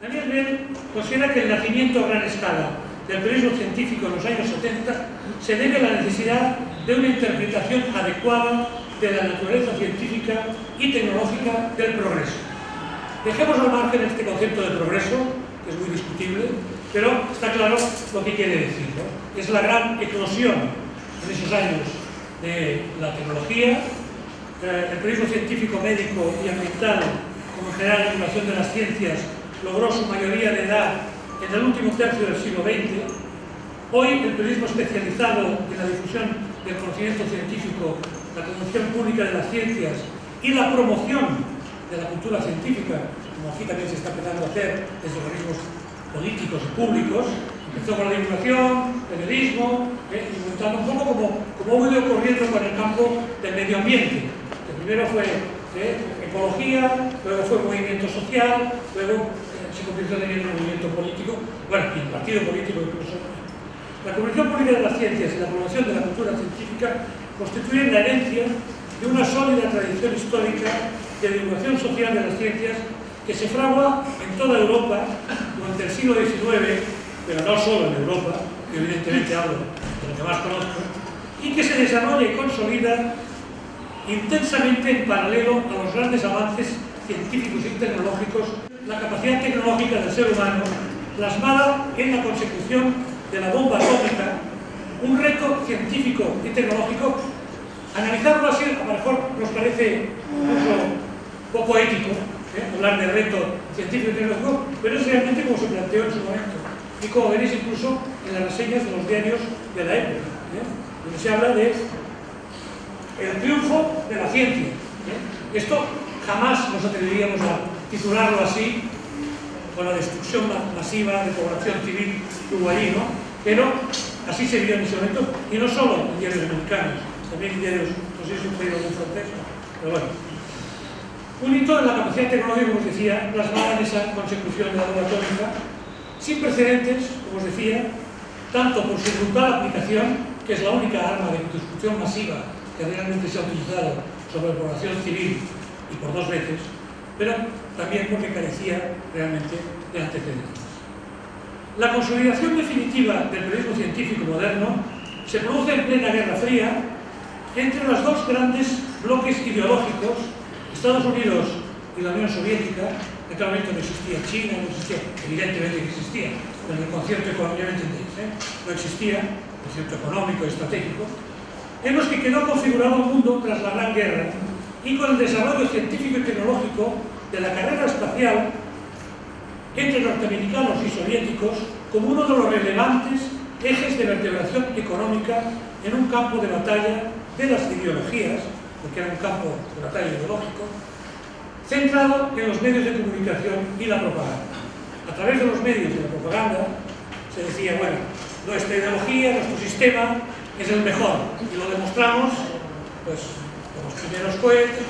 Daniel Bell considera que el nacimiento a gran escala del periodismo científico en los años 70 se debe a la necesidad de una interpretación adecuada de la naturaleza científica y tecnológica del progreso. Dejemos al margen este concepto de progreso, que es muy discutible, pero está claro lo que quiere decir, ¿no? Es la gran eclosión en esos años de la tecnología, el periodismo científico, médico y ambiental, como en general la divulgación de las ciencias, logró su mayoría de edad en el último tercio del siglo XX. Hoy el periodismo especializado en la difusión del conocimiento científico, la promoción pública de las ciencias y la promoción de la cultura científica, como aquí también se está empezando a hacer desde organismos políticos y públicos. Empezó con la divulgación, periodismo, inventando un poco como ha ido ocurriendo con el campo del medio ambiente, que primero fue ecología, luego fue movimiento social, luego se convirtió también en un movimiento político, bueno, y en partido político incluso. La comunicación pública de las ciencias y la promoción de la cultura científica constituyen la herencia de una sólida tradición histórica de divulgación social de las ciencias que se fragua en toda Europa durante el siglo XIX, pero no solo en Europa, que evidentemente hablo de lo que más conozco, y que se desarrolla y consolida intensamente en paralelo a los grandes avances científicos y tecnológicos, la capacidad tecnológica del ser humano plasmada en la consecución de la bomba atómica, un reto científico y tecnológico. Analizarlo así a lo mejor nos parece incluso poco ético, hablar de reto científico y tecnológico, pero es realmente como se planteó en su momento, y como veréis incluso en las reseñas de los diarios de la época, donde se habla de el triunfo de la ciencia. Esto jamás nos atreveríamos a titularlo así, con la destrucción masiva de población civil que hubo allí, ¿no? Pero así se vio en ese momento, y no solo en diarios americanos, también en diarios, no sé si un país algún francés, pero bueno. Un hito en la capacidad tecnológica, como os decía, plasmada en esa consecución de la bomba atómica, sin precedentes, como os decía, tanto por su brutal aplicación, que es la única arma de destrucción masiva que realmente se ha utilizado sobre la población civil, y por 2 veces, pero también porque carecía realmente de antecedentes. La consolidación definitiva del periodismo científico moderno se produce en plena Guerra Fría entre los 2 grandes bloques ideológicos, Estados Unidos y la Unión Soviética. En aquel momento no existía China, no existía, evidentemente que existía, pero en el concierto económico, no existía, concierto económico, estratégico, en los que quedó configurado el mundo tras la Gran Guerra y con el desarrollo científico y tecnológico de la carrera espacial entre norteamericanos y soviéticos como uno de los relevantes ejes de vertebración económica en un campo de batalla de las ideologías, porque era un campo de batalla ideológico, centrado en los medios de comunicación y la propaganda. A través de los medios de la propaganda se decía, bueno, nuestra ideología, nuestro sistema es el mejor, y lo demostramos pues con los primeros cohetes.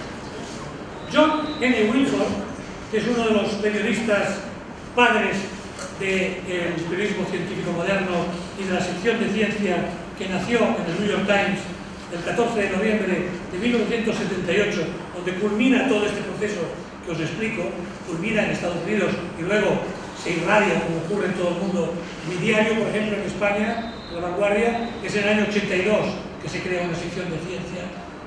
John N. Wilford, que es uno de los periodistas padres del periodismo científico moderno y de la sección de ciencia que nació en el New York Times el 14 de noviembre de 1978, donde culmina todo este proceso que os explico, culmina en Estados Unidos y luego se irradia, como ocurre en todo el mundo. Mi diario, por ejemplo, en España, La Vanguardia, es en el año 82 que se crea una sección de ciencia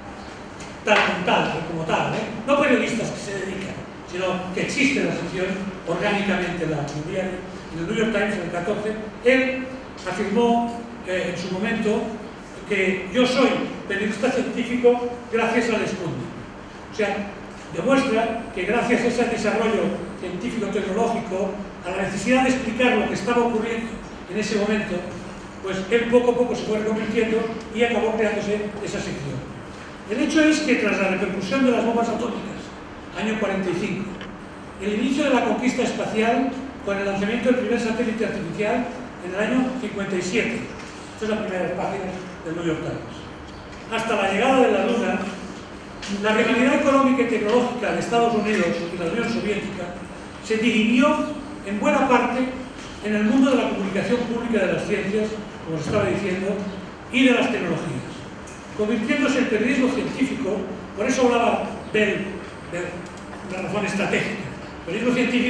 como tal, no periodistas que se dedican, sino que existe la sección orgánicamente en el diario. En el New York Times, en el 14, él afirmó en su momento que yo soy periodista científico gracias al Sputnik. O sea, demuestra que gracias a ese desarrollo científico-tecnológico, a la necesidad de explicar lo que estaba ocurriendo en ese momento, pues él poco a poco se fue reconvirtiendo y acabó creándose esa sección. El hecho es que tras la repercusión de las bombas atómicas, año 45, el inicio de la conquista espacial con el lanzamiento del primer satélite artificial en el año 57, esta es la primera página del New York Times, hasta la llegada de la Luna, la rivalidad económica y tecnológica de Estados Unidos y la Unión Soviética se dirimió en buena parte en el mundo de la comunicación pública de las ciencias, como os estaba diciendo, y de las tecnologías, convirtiéndose en periodismo científico. Por eso hablaba Bell de razón estratégica. El periodismo científico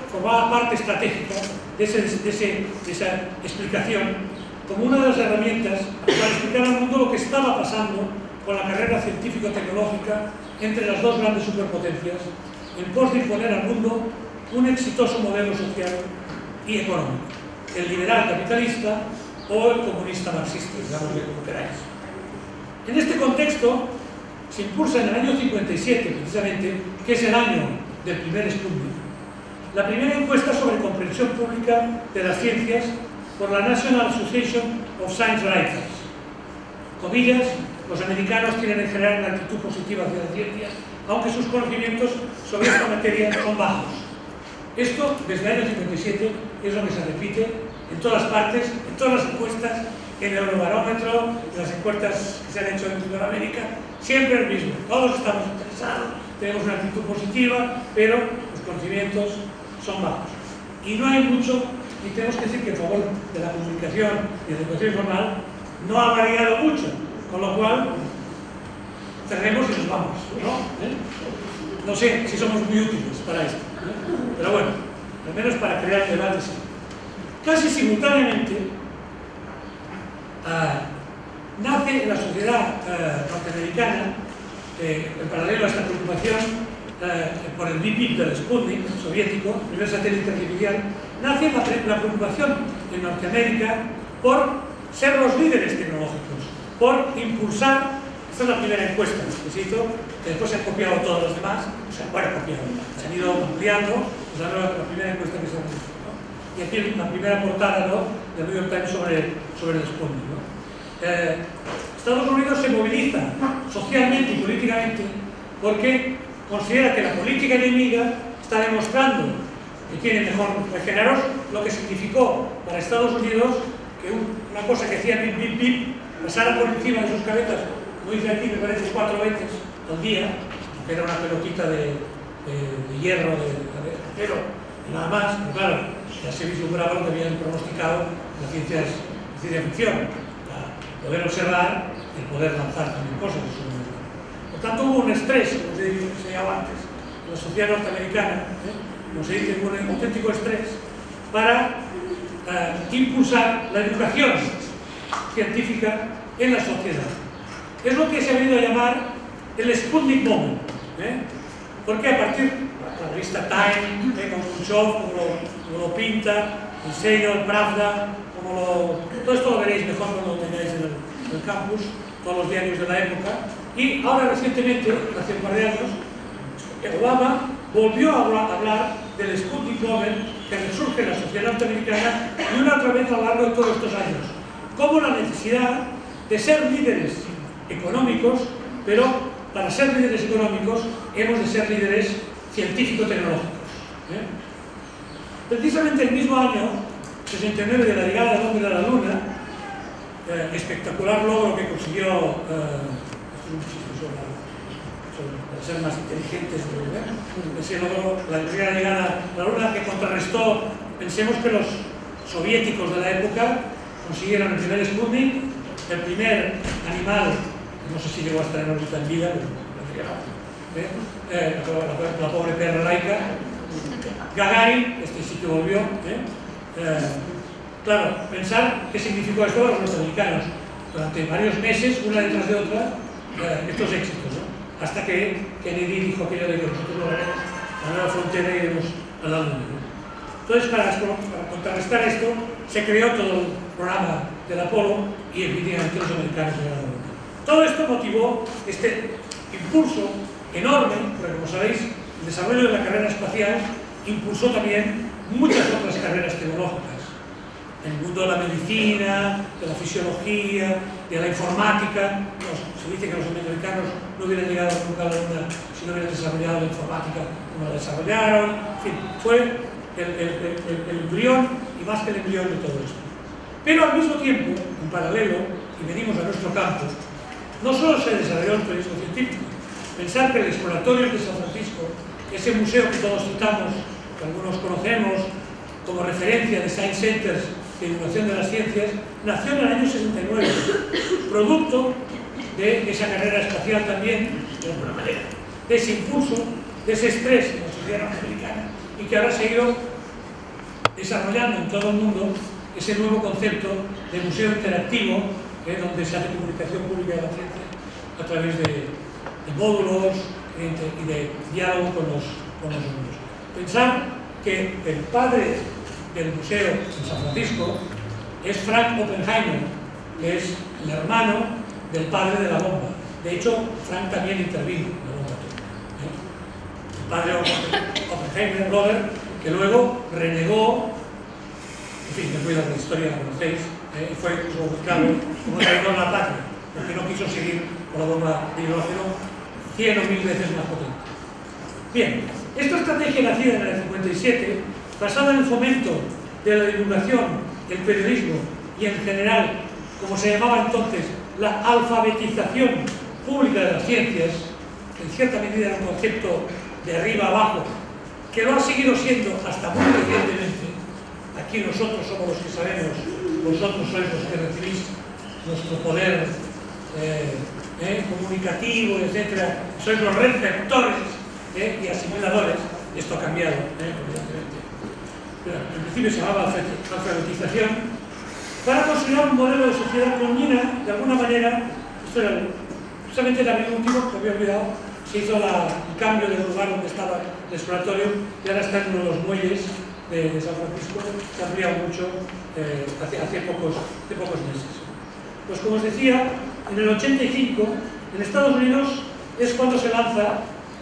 formaba parte estratégica de esa explicación como una de las herramientas para explicar al mundo lo que estaba pasando con la carrera científico-tecnológica entre las dos grandes superpotencias en pos de imponer al mundo un exitoso modelo social y económico, el liberal capitalista o el comunista marxista, digámosle como queráis. En este contexto se impulsa en el año 57, precisamente, que es el año del primer Sputnik, la primera encuesta sobre comprensión pública de las ciencias por la National Association of Science Writers. Comillas, los americanos tienen en general una actitud positiva hacia la ciencia, aunque sus conocimientos sobre esta materia son bajos. Esto, desde el año 57, es lo que se repite en todas partes, en todas las encuestas, en el Eurobarómetro, en las encuestas que se han hecho en Sudamérica, siempre el mismo. Todos estamos interesados, tenemos una actitud positiva, pero los conocimientos son bajos. Y no hay mucho, y tenemos que decir que en favor de la comunicación y de la educación informal no ha variado mucho, con lo cual cerremos y nos vamos, ¿no? No sé si somos muy útiles para esto, pero bueno, al menos para crear debates. Casi simultáneamente nace en la sociedad norteamericana, en paralelo a esta preocupación por el BIP del Sputnik soviético, el primer satélite artificial, nace la preocupación en Norteamérica por ser los líderes tecnológicos, por impulsar. Esta es la primera encuesta que se hizo, que después se han copiado todos los demás, o sea, bueno, copiado, se han ido ampliando, pues la primera encuesta que se ha hecho, ¿no? Y aquí la primera portada, ¿no?, del New York Times sobre el Sputnik, ¿no? Estados Unidos se moviliza socialmente y políticamente porque considera que la política enemiga está demostrando que tiene mejor. Imaginaros lo que significó para Estados Unidos que una cosa que hacía bip, bip, bip, pasara por encima de sus cabezas, como dice aquí, me parece 4 veces al día, que era una pelotita de hierro, de acero, y nada más. Pero claro, ya se vislumbraba lo que habían pronosticado las ciencia ficción, poder observar y poder lanzar también cosas. Por tanto, hubo un estrés, como se llamaba antes, en la sociedad norteamericana, como se dice, un auténtico estrés, para impulsar la educación científica en la sociedad. Es lo que se ha venido a llamar el Sputnik Moment, porque a partir de la revista Time, con Khrushchev, como lo pinta, el sello, el Pravda, todo esto lo veréis mejor cuando lo tengáis en el campus, todos los diarios de la época. Y ahora recientemente, hace un par de años, Obama volvió a hablar del Sputnik Moment que resurge en la sociedad norteamericana y una otra vez a lo largo de todos estos años, como la necesidad de ser líderes económicos, pero para ser líderes económicos hemos de ser líderes científico-tecnológicos. Precisamente el mismo año 69 de la llegada del hombre a la Luna, espectacular logro que consiguió, esto es un chiste sobre ser más inteligentes, ese logro, la primera llegada a la Luna, que contrarrestó, pensemos que los soviéticos de la época consiguieron el primer Sputnik, el primer animal, no sé si llegó a estar en órbita en vida, pero la pobre perra laica, Gagarin, este sí que volvió. Claro, pensar qué significó esto a los norteamericanos durante varios meses, una detrás de otra, estos éxitos, ¿no? Hasta que Kennedy dijo aquello de que nosotros lo haremos a la nueva frontera y iremos a la Luna, ¿no? Entonces, para contrarrestar esto, se creó todo el programa del Apolo y evidentemente los americanos llegaron a la Luna. Todo esto motivó este impulso enorme, porque como sabéis, el desarrollo de la carrera espacial impulsó también muchas otras carreras tecnológicas. En el mundo de la medicina, de la fisiología, de la informática. Se dice que los americanos no hubieran llegado nunca a la Luna si no hubieran desarrollado la informática como la desarrollaron. En fin, fue el embrión y más que el embrión de todo esto. Pero al mismo tiempo, en paralelo, y venimos a nuestro campo, no solo se desarrolló el periodismo científico. Pensar que el Exploratorium de San Francisco, ese museo que todos citamos, que algunos conocemos como referencia de Science Centers de Divulgación de las Ciencias, nació en el año 69, producto de esa carrera espacial también, de alguna manera, de ese impulso, de ese estrés en la sociedad norteamericana, y que ahora ha seguido desarrollando en todo el mundo ese nuevo concepto de museo interactivo, donde se hace comunicación pública de la ciencia a través de módulos y de diálogo con los alumnos. Pensar que el padre del museo en San Francisco es Frank Oppenheimer, que es el hermano del padre de la bomba. De hecho, Frank también intervino en la bomba atómica. El padre Oppenheimer, Robert, que luego renegó, en fin, me cuida de la historia, la conocéis, y fue buscado como traidor a la patria, porque no quiso seguir con la bomba de hidrógeno 100 o 1000 veces más potente. Bien, esta estrategia nacida en el 57, basada en el fomento de la divulgación, el periodismo y en general, como se llamaba entonces, la alfabetización pública de las ciencias, que en cierta medida era un concepto de arriba abajo, que lo ha seguido siendo hasta muy recientemente. Aquí nosotros somos los que sabemos, vosotros sois los que recibís nuestro poder comunicativo, etc. Sois los receptores y asimiladores. Esto ha cambiado, evidentemente. Pero en principio se llamaba alfabetización, para construir un modelo de sociedad culmina, de alguna manera, esto era precisamente el año último, que había olvidado, se hizo el cambio del lugar donde estaba el exploratorio y ahora está en uno de los muelles de San Francisco, se ha ampliado mucho hace pocos meses. Pues como os decía, en el 85, en Estados Unidos es cuando se lanza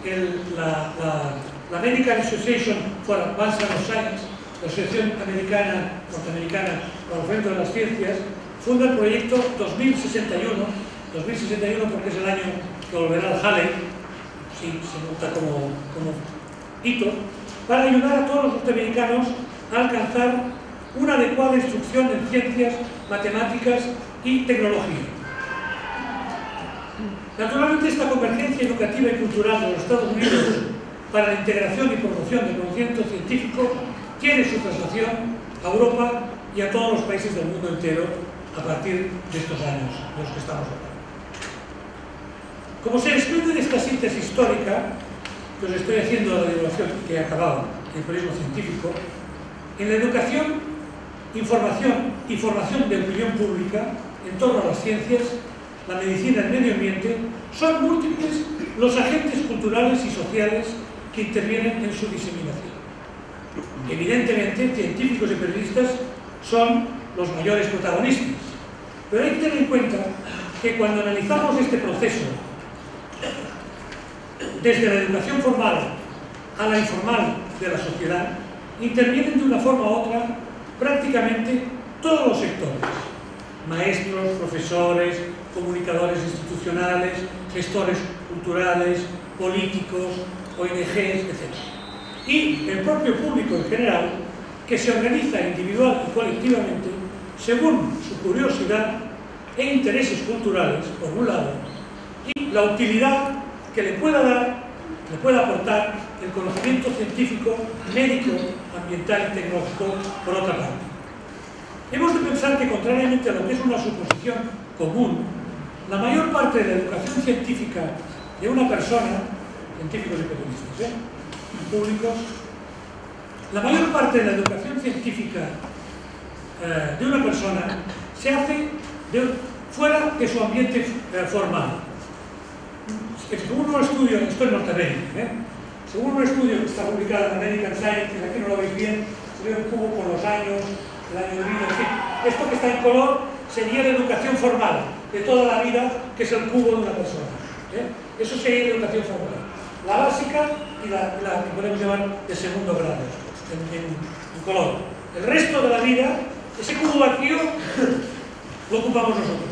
la American Association for Advancement of Science, la Asociación Norteamericana para el Fomento de las Ciencias, funda el proyecto 2061 porque es el año que volverá al Halley, sí, se nota como hito, para ayudar a todos los norteamericanos a alcanzar una adecuada instrucción en ciencias, matemáticas y tecnología. Naturalmente, esta convergencia educativa y cultural de los Estados Unidos para la integración y promoción del conocimiento científico tiene su traslación a Europa y a todos los países del mundo entero a partir de estos años de los que estamos hablando. Como se desprende de esta síntesis histórica que os estoy haciendo de la divulgación que he acabado, el periodismo científico, en la educación, información y formación de opinión pública en torno a las ciencias, la medicina y el medio ambiente, son múltiples los agentes culturales y sociales que intervienen en su diseminación. Evidentemente, científicos y periodistas son los mayores protagonistas, pero hay que tener en cuenta que cuando analizamos este proceso desde la educación formal a la informal de la sociedad, intervienen de una forma u otra prácticamente todos los sectores: maestros, profesores, comunicadores institucionales, gestores culturales, políticos, ONGs, etc. Y el propio público en general, que se organiza individual y colectivamente según su curiosidad e intereses culturales, por un lado, y la utilidad que le pueda aportar el conocimiento científico, médico, ambiental y tecnológico, por otra parte. Hemos de pensar que, contrariamente a lo que es una suposición común, la mayor parte de la educación científica de una persona, científicos y periodistas, públicos, la mayor parte de la educación científica de una persona se hace fuera de su ambiente formal. Según un estudio, esto es Norteamérica, según un estudio que está publicado en American Science, que aquí no lo veis bien, se ve un cubo con los años, el año de vida, en fin. Esto que está en color sería la educación formal de toda la vida, que es el cubo de una persona. Eso sería la educación formal. La básica y la que podemos llamar de segundo grado, en color. El resto de la vida, ese cubo vacío, lo ocupamos nosotros.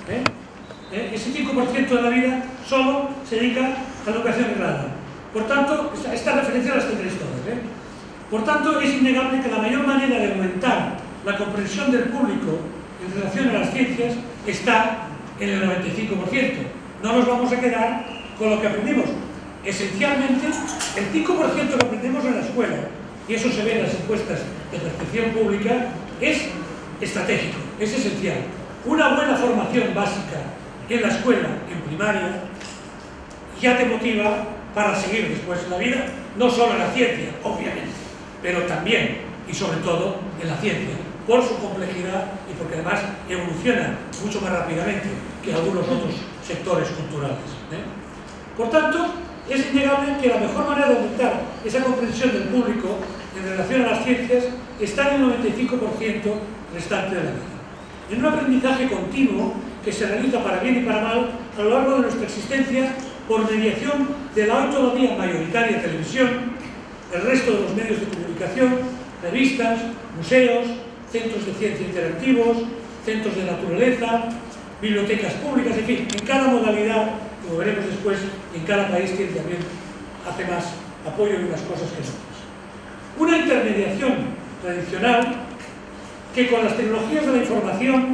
Ese 5% de la vida solo se dedica a la educación reglada. Por tanto, esta referencia las tendréis todas. Por tanto, es innegable que la mayor manera de aumentar la comprensión del público en relación a las ciencias está en el 95%. No nos vamos a quedar con lo que aprendimos. Esencialmente, el 5% que aprendemos en la escuela, y eso se ve en las encuestas de percepción pública, es estratégico, es esencial. Una buena formación básica en la escuela, en primaria, ya te motiva para seguir después en la vida, no solo en la ciencia, obviamente, pero también y sobre todo en la ciencia, por su complejidad y porque además evoluciona mucho más rápidamente que algunos otros sectores culturales. Por tanto, es innegable que la mejor manera de aumentar esa comprensión del público en relación a las ciencias está en el 95% restante de la vida. En un aprendizaje continuo que se realiza para bien y para mal a lo largo de nuestra existencia por mediación de la hoy todavía mayoritaria televisión, el resto de los medios de comunicación, revistas, museos, centros de ciencia interactivos, centros de naturaleza, bibliotecas públicas, en fin, en cada modalidad, como veremos después, en cada país tiene también, hace más apoyo en unas cosas que en otras. Una intermediación tradicional que con las tecnologías de la información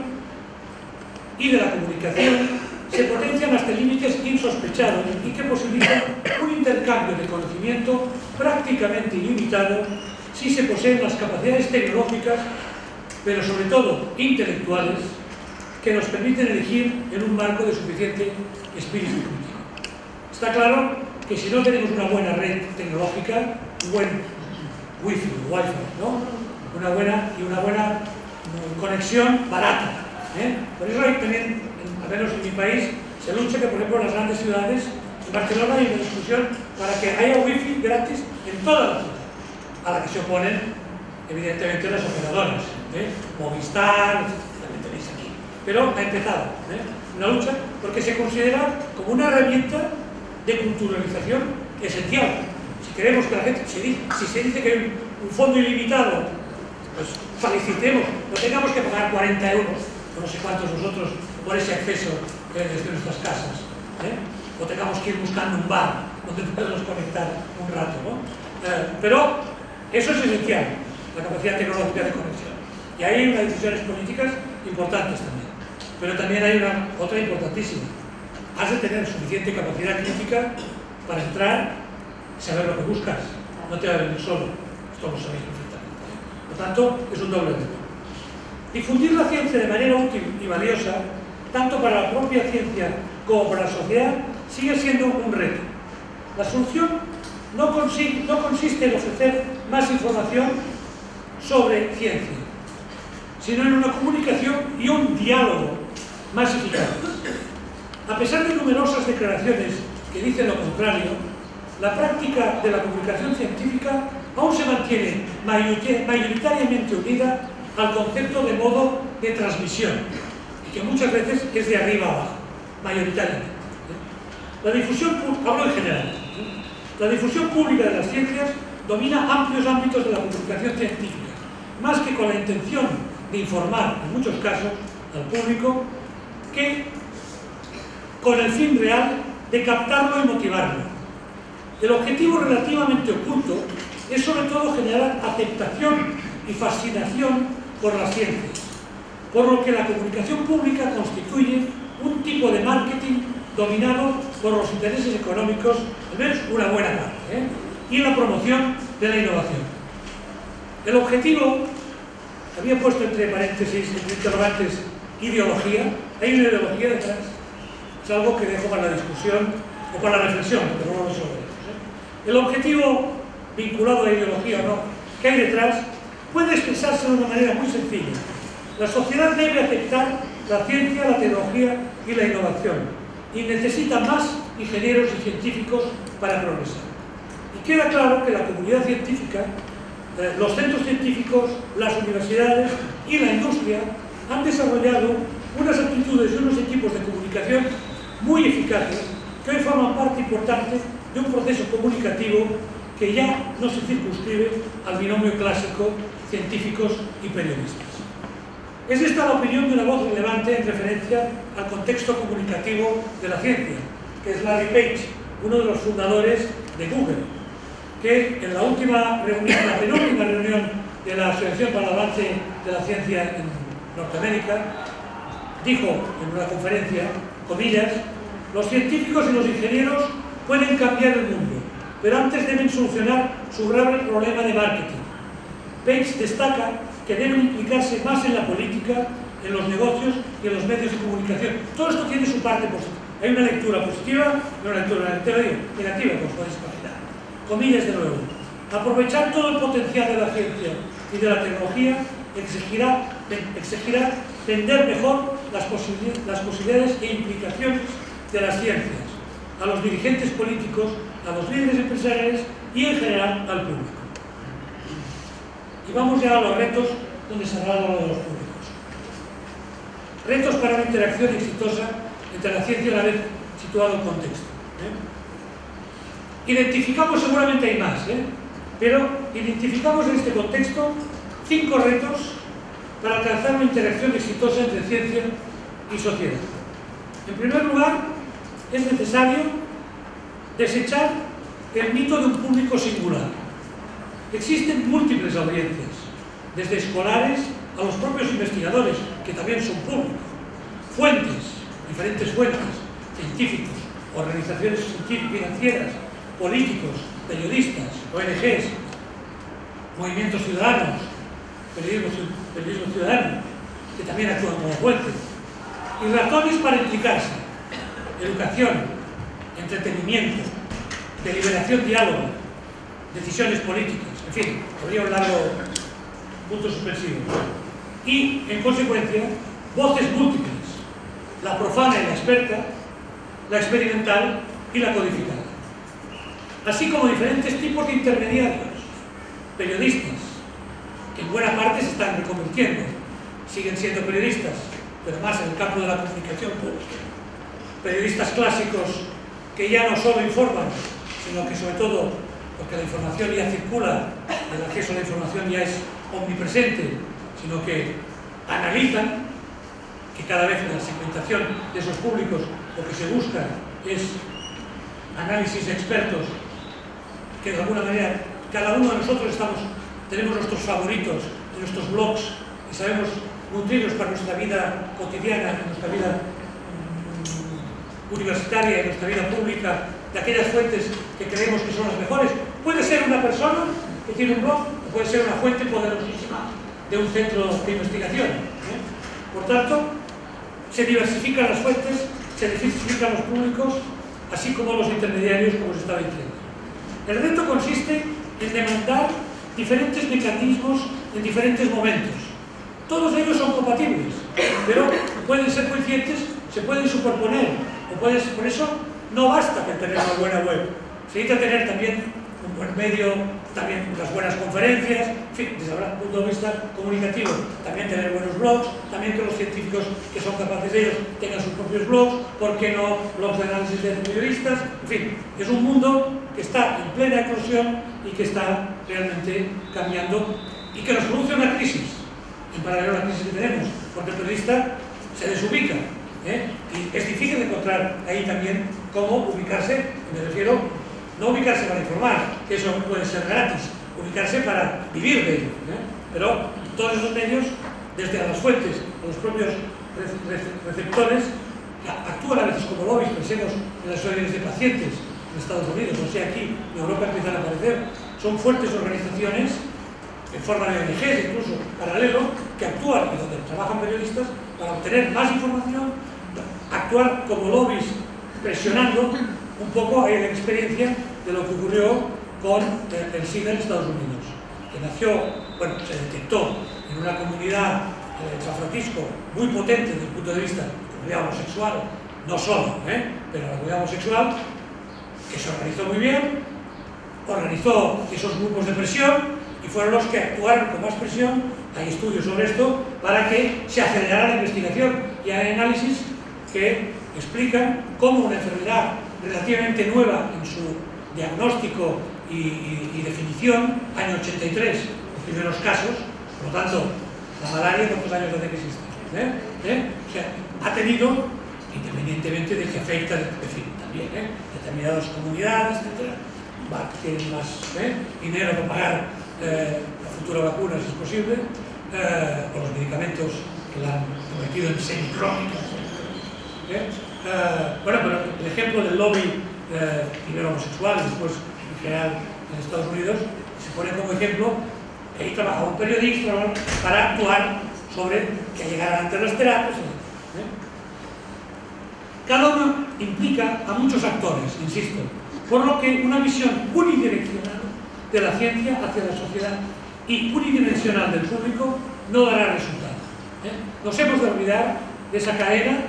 y de la comunicación se potencian hasta límites insospechados y que posibilitan un intercambio de conocimiento prácticamente ilimitado si se poseen las capacidades tecnológicas, pero sobre todo intelectuales, que nos permiten elegir en un marco de suficiente espíritu crítico. Está claro que si no tenemos una buena red tecnológica, un buen wifi, ¿no? una buena conexión barata. Por eso hay también, al menos en mi país, se lucha que, por ejemplo, en las grandes ciudades, en Barcelona hay una discusión para que haya wifi gratis en toda la ciudad, a la que se oponen, evidentemente, las operadoras, Movistar, también tenéis aquí. Pero ha empezado una lucha porque se considera como una herramienta de culturalización esencial. Si queremos que la gente, si se dice que hay un fondo ilimitado, pues felicitemos, no tengamos que pagar 40 euros, o no sé cuántos nosotros, por ese acceso desde nuestras casas, o tengamos que ir buscando un bar donde podemos conectar un rato, ¿no? Pero eso es esencial, la capacidad tecnológica de conexión. Y ahí hay unas decisiones políticas importantes también. Pero también hay otra importantísima. Has de tener suficiente capacidad crítica para entrar y saber lo que buscas. No te va a venir solo. Esto lo sabéis perfectamente. Por tanto, es un doble reto. Difundir la ciencia de manera útil y valiosa, tanto para la propia ciencia como para la sociedad, sigue siendo un reto. La solución no consiste en ofrecer más información sobre ciencia, sino en una comunicación y un diálogo más eficaz. A pesar de numerosas declaraciones que dicen lo contrario, la práctica de la comunicación científica aún se mantiene mayoritariamente unida al concepto de modo de transmisión, y que muchas veces es de arriba abajo, mayoritariamente. La difusión, hablo en general, la difusión pública de las ciencias domina amplios ámbitos de la comunicación científica, más que con la intención de informar, en muchos casos, al público, que con el fin real de captarlo y motivarlo. El objetivo relativamente oculto es sobre todo generar aceptación y fascinación por las ciencias, por lo que la comunicación pública constituye un tipo de marketing dominado por los intereses económicos, al menos una buena parte, y la promoción de la innovación. El objetivo, había puesto entre paréntesis, entre interrogantes, ideología. Hay una ideología detrás. Es algo que dejo para la discusión o para la reflexión, pero no lo resolveremos. El objetivo vinculado a la ideología o no que hay detrás puede expresarse de una manera muy sencilla. La sociedad debe aceptar la ciencia, la tecnología y la innovación y necesita más ingenieros y científicos para progresar. Y queda claro que la comunidad científica, los centros científicos, las universidades y la industria han desarrollado unas actitudes y unos equipos de comunicación muy eficaces que hoy forman parte importante de un proceso comunicativo que ya no se circunscribe al binomio clásico científicos y periodistas. Es esta la opinión de una voz relevante en referencia al contexto comunicativo de la ciencia, que es Larry Page, uno de los fundadores de Google, que en la última reunión, la penúltima reunión de la Asociación para el Avance de la Ciencia en Norteamérica, dijo en una conferencia, comillas, los científicos y los ingenieros pueden cambiar el mundo, pero antes deben solucionar su grave problema de marketing. Page destaca que deben implicarse más en la política, en los negocios y en los medios de comunicación. Todo esto tiene su parte positiva. Hay una lectura positiva y una lectura negativa, como os podéis imaginar. Comillas de nuevo. Aprovechar todo el potencial de la ciencia y de la tecnología exigirá vender mejor las posibilidades e implicaciones de las ciencias a los dirigentes políticos, a los líderes empresariales y en general al público. Y vamos ya a los retos donde se habla de los públicos. Retos para una interacción exitosa entre la ciencia y la vez situado el contexto. Identificamos, seguramente hay más, pero identificamos en este contexto 5 retos para alcanzar una interacción exitosa entre ciencia y sociedad. En primer lugar, es necesario desechar el mito de un público singular. Existen múltiples audiencias, desde escolares a los propios investigadores, que también son públicos, fuentes, diferentes fuentes, científicos, organizaciones financieras, políticos, periodistas, ONGs, movimientos ciudadanos, periodismo ciudadano, que también actúan como fuente, y razones para implicarse: educación, entretenimiento, deliberación, diálogo, decisiones políticas, en fin, podría un largo punto suspensivo. Y, en consecuencia, voces múltiples: la profana y la experta, la experimental y la codificada. Así como diferentes tipos de intermediarios: periodistas, que en buena parte se están reconvirtiendo, siguen siendo periodistas, pero más en el campo de la comunicación pública; periodistas clásicos, que ya no solo informan, sino que sobre todo, porque la información ya circula, el acceso a la información ya es omnipresente, sino que analizan, que cada vez en la segmentación de esos públicos lo que se busca es análisis expertos, que de alguna manera cada uno de nosotros tenemos nuestros favoritos en nuestros blogs y sabemos nutrirlos para nuestra vida cotidiana, nuestra vida universitaria y nuestra vida pública, de aquellas fuentes que creemos que son las mejores. Puede ser una persona que tiene un blog, o puede ser una fuente poderosísima de un centro de investigación. Por tanto, se diversifican las fuentes, se diversifican los públicos, así como los intermediarios, como os estaba diciendo. El reto consiste en demandar diferentes mecanismos en diferentes momentos. Todos ellos son compatibles, pero pueden ser coincidentes, se pueden superponer, por eso no basta con tener una buena web, se necesita tener también un buen medio, también unas buenas conferencias, en fin, desde el punto de vista comunicativo, también tener buenos blogs, también que los científicos que son capaces de ellos tengan sus propios blogs, ¿por qué no blogs de análisis de periodistas? En fin, es un mundo que está en plena eclosión y que está realmente cambiando y que nos produce una crisis, en paralelo a la crisis que tenemos, porque el periodista se desubica, y es difícil encontrar ahí también cómo ubicarse, me refiero, no ubicarse para informar, que eso puede ser gratis, ubicarse para vivir de ello, pero todos esos medios, desde a las fuentes, a los propios receptores, que actúan a veces como lobbies, pensemos en las asociaciones de pacientes en Estados Unidos, o sea, aquí en Europa empiezan a aparecer, son fuertes organizaciones en forma de ONGs, incluso paralelo, que actúan y donde trabajan periodistas para obtener más información, actuar como lobbies, presionando un poco ahí la experiencia de lo que ocurrió con el SIDA en Estados Unidos, que nació, bueno, se detectó en una comunidad de San Francisco muy potente desde el punto de vista de la comunidad homosexual, no solo, pero la comunidad homosexual, que se organizó muy bien, organizó esos grupos de presión y fueron los que actuaron con más presión. Hay estudios sobre esto para que se acelerara la investigación y hay análisis que explican cómo una enfermedad relativamente nueva en su diagnóstico y definición, año 83, los primeros casos, por lo tanto, la malaria, ¿cuántos años hace que existe? O sea, ha tenido, independientemente de que afecta, también, determinadas comunidades, etc., tienen más dinero para pagar la futura vacuna, si es posible, o los medicamentos que la han convertido en semicrónicas. Bueno, pero el ejemplo del lobby, primero homosexual, después en general en Estados Unidos, se pone como ejemplo. Ahí trabajaba un periodista para actuar sobre que llegaran antes las terapias. Cada uno implica a muchos actores, insisto, por lo que una visión unidireccional de la ciencia hacia la sociedad y unidimensional del público no dará resultado. Nos hemos de olvidar de esa cadena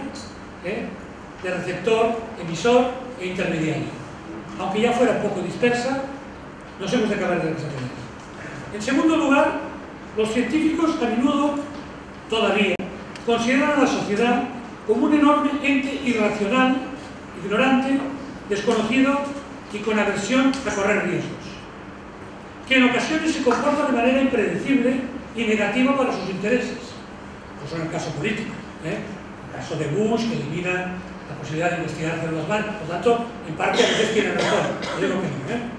de receptor, emisor e intermediario. Aunque ya fuera un poco dispersa, nos hemos de acabar de esa cadena. En segundo lugar, los científicos a menudo, todavía, consideran a la sociedad como un enorme ente irracional, ignorante, desconocido y con aversión a correr riesgos, que en ocasiones se comporta de manera impredecible y negativa para sus intereses. Pues en el caso político, el caso de Bush, que elimina la posibilidad de investigar células madre, por lo tanto, en parte a veces tienen razón, no digo que no.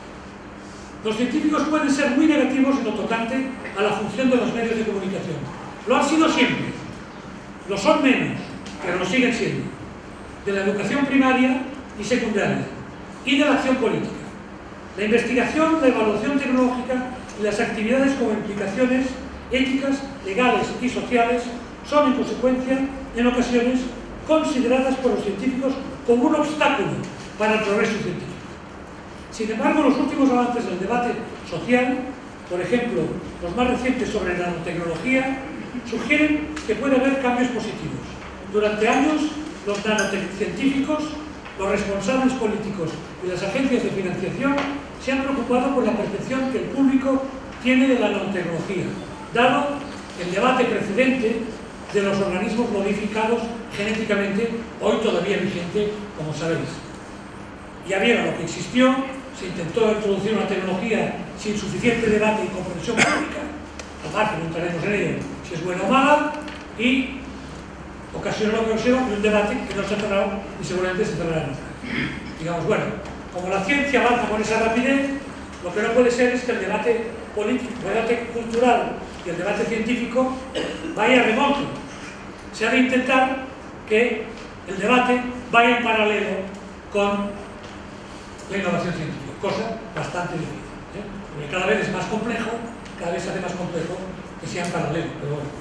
Los científicos pueden ser muy negativos en lo tocante a la función de los medios de comunicación. Lo han sido siempre, lo son menos, pero lo siguen siendo, de la educación primaria y secundaria y de la acción política. La investigación, la evaluación tecnológica y las actividades con implicaciones éticas, legales y sociales son, en consecuencia, en ocasiones, consideradas por los científicos como un obstáculo para el progreso científico. Sin embargo, los últimos avances del debate social, por ejemplo, los más recientes sobre nanotecnología, sugieren que puede haber cambios positivos. Durante años, los nanocientíficos, los responsables políticos y las agencias de financiación se han preocupado por la percepción que el público tiene de la nanotecnología, dado el debate precedente de los organismos modificados genéticamente, hoy todavía vigente, como sabéis. Ya vieron lo que existió, se intentó introducir una tecnología sin suficiente debate y comprensión pública, aparte no entraremos en ello, si es buena o mala, y ocasionó lo que ocasionó un debate que no se ha cerrado y seguramente se cerrará nunca. Digamos, bueno, como la ciencia avanza con esa rapidez, lo que no puede ser es que el debate político, el debate cultural y el debate científico vaya a remolque. Se ha de intentar que el debate vaya en paralelo con la innovación científica, cosa bastante difícil, porque cada vez es más complejo, cada vez se hace más complejo que sea en paralelo, pero bueno.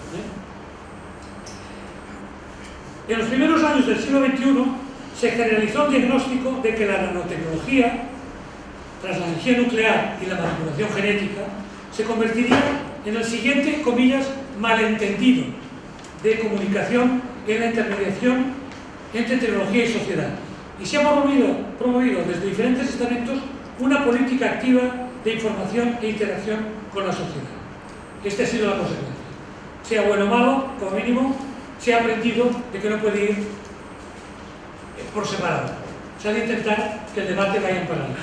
En los primeros años del siglo XXI se generalizó el diagnóstico de que la nanotecnología, tras la energía nuclear y la manipulación genética, se convertiría en el siguiente, comillas, malentendido de comunicación en la intermediación entre tecnología y sociedad. Y se ha promovido desde diferentes estamentos una política activa de información e interacción con la sociedad. Esta ha sido la consecuencia. Sea bueno o malo, como mínimo, se ha aprendido de que no puede ir por separado. Se ha de intentar que el debate vaya en paralelo.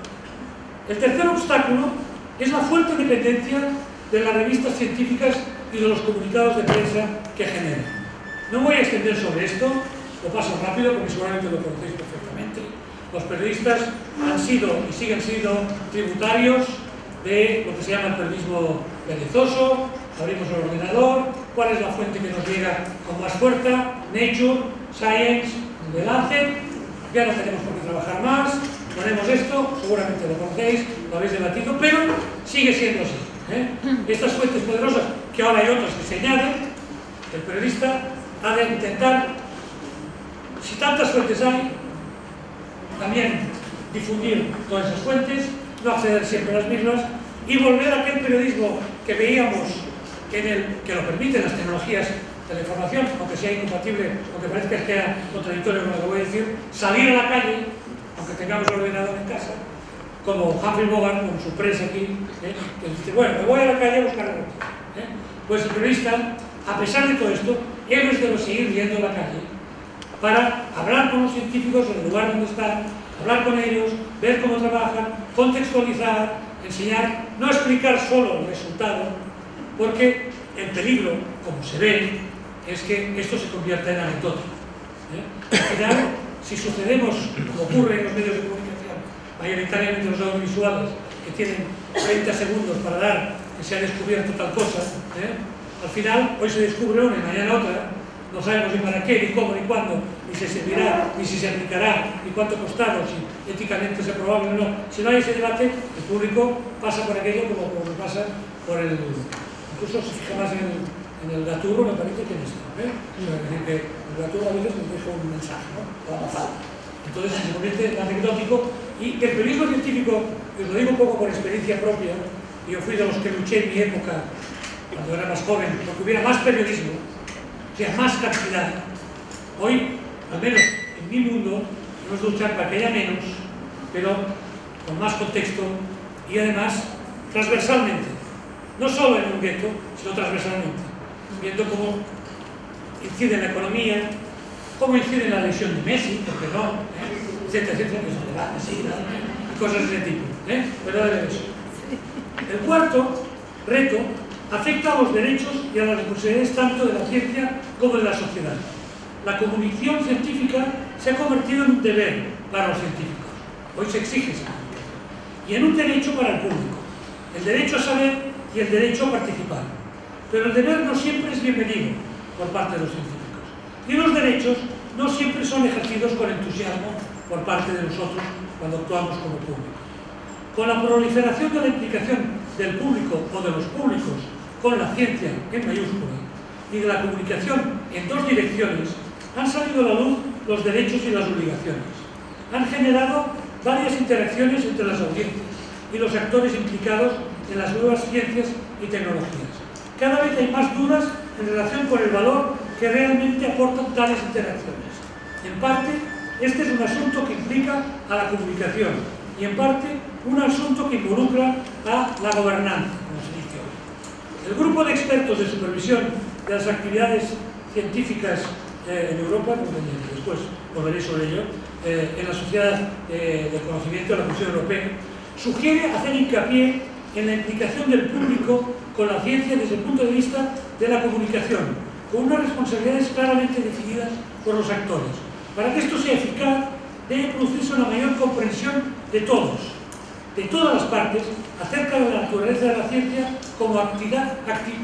El tercer obstáculo es la fuerte dependencia de las revistas científicas y de los comunicados de prensa que generan. No voy a extender sobre esto, lo paso rápido porque seguramente lo conocéis perfectamente. Los periodistas han sido y siguen siendo tributarios de lo que se llama el periodismo perezoso. Abrimos el ordenador, ¿cuál es la fuente que nos llega con más fuerza? Nature, Science, The Lancet. Ya no tenemos por qué trabajar más, ponemos esto, seguramente lo conocéis, lo habéis debatido, pero sigue siendo así. Estas fuentes poderosas, que ahora hay otras que se añaden, el periodista ha de intentar, si tantas fuentes hay, también difundir todas esas fuentes, no acceder siempre a las mismas y volver a aquel periodismo que veíamos que lo permiten las tecnologías de la información, aunque sea incompatible, aunque parezca que sea contradictorio con lo que voy a decir, salir a la calle, aunque tengamos el ordenador en casa, como Humphrey Bogart con su prensa aquí, que dice, bueno, me voy a la calle a buscar la noticia. Pues el periodista, a pesar de todo esto, él debe seguir yendo a la calle para hablar con los científicos en el lugar donde están, hablar con ellos, ver cómo trabajan, contextualizar, enseñar, no explicar solo el resultado, porque el peligro, como se ve, es que esto se convierta en anecdótico. Al final, si sucedemos, como ocurre en los medios de comunicación, mayoritariamente los audiovisuales, que tienen 30 segundos para dar que se ha descubierto tal cosa, al final, hoy se descubre una y mañana otra, no sabemos ni para qué, ni cómo, ni cuándo, ni si se servirá, ni si se aplicará, ni cuánto costará, si éticamente es aprobable o no. Si no hay ese debate, el público pasa por aquello como pasa por el... Incluso se fija más en el gaturro, me parece que en esto. Es decir, que el gaturro a veces nos deja un mensaje, ¿no? O la pasada. Entonces se convierte en anecdótico y el periodismo científico, os lo digo un poco por experiencia propia, yo fui de los que luché en mi época, cuando era más joven, porque hubiera más periodismo, o sea, más cantidad. Hoy, al menos en mi mundo, hemos de luchar para que haya menos, pero con más contexto y además transversalmente. No solo en un gueto, sino transversalmente. Viendo cómo incide en la economía, cómo incide en la lesión de Messi, porque no, etcétera, etcétera, que son debates, sí, y cosas de ese tipo. ¿Verdad de eso? El cuarto reto afecta a los derechos y a las responsabilidades tanto de la ciencia como de la sociedad. La comunicación científica se ha convertido en un deber para los científicos. Hoy se exige esa comunicación. Y en un derecho para el público. El derecho a saber y el derecho a participar. Pero el deber no siempre es bienvenido por parte de los científicos. Y los derechos no siempre son ejercidos con entusiasmo por parte de nosotros cuando actuamos como público. Con la proliferación de la implicación del público o de los públicos con la ciencia en mayúscula y de la comunicación en dos direcciones, han salido a la luz los derechos y las obligaciones. Han generado varias interacciones entre las audiencias y los actores implicados en las nuevas ciencias y tecnologías. Cada vez hay más dudas en relación con el valor que realmente aportan tales interacciones. En parte, este es un asunto que implica a la comunicación y en parte un asunto que involucra a la gobernanza, como se dice hoy. El grupo de expertos de supervisión de las actividades científicas en Europa, después volveré sobre ello, en la Sociedad de Conocimiento de la Comisión Europea, sugiere hacer hincapié en la implicación del público con la ciencia desde el punto de vista de la comunicación, con unas responsabilidades claramente definidas por los actores. Para que esto sea eficaz, debe producirse una mayor comprensión de todos, de todas las partes, acerca de la naturaleza de la ciencia como actividad